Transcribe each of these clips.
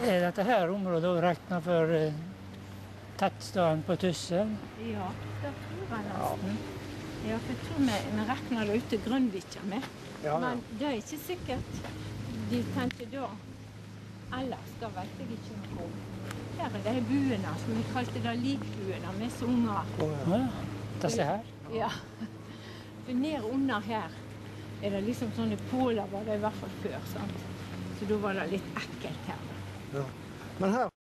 Dette her området også regnet for tettstaden på Tussel? Ja, det tror jeg nesten. Ja, for jeg tror vi regner det ute Grønvika med. Ja. Men det er ikke sikkert de tenkte da. Ellers, da vet jeg ikke noe om. Her er de buene, som vi kalte det likbuene, med så unger. Ja, disse her? Ja. For ned under her er det liksom sånne påler var det i hvert fall før, sant? Så da var det litt ekkelt her. Ja. Men her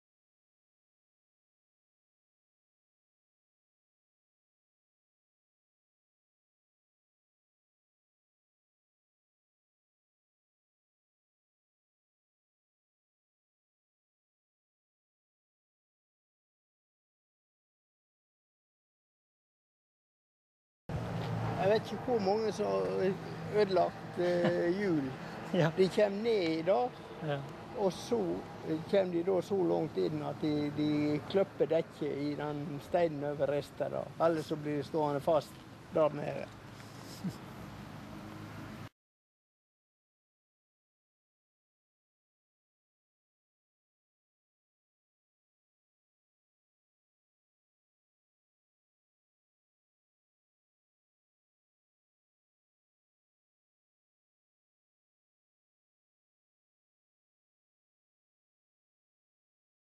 Jeg vet ikke hvor mange som har ødelagt hjul. Ja. De kommer ned i dag, Ja. og så kommer de da så langt inn at de kløpper dekket i den steinen over resten. Ellers så blir de stående fast der nede.